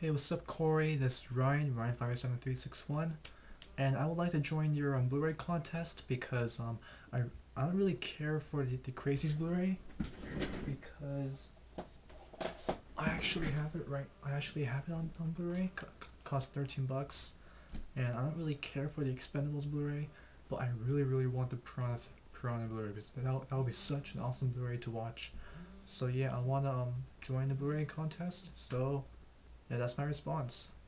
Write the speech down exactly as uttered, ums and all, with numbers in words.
Hey, what's up, Corey? This is Ryan, Ryan five eight seven three six one, and I would like to join your um, Blu-ray contest because um I I don't really care for the, the Crazies Blu-ray because I actually have it right. I actually have it on, on Blu-ray. C cost thirteen bucks, and I don't really care for the Expendables Blu-ray, but I really really want the Piranha Piranha Blu-ray because that that would be such an awesome Blu-ray to watch. So yeah, I wanna um join the Blu-ray contest. So yeah, that's my response.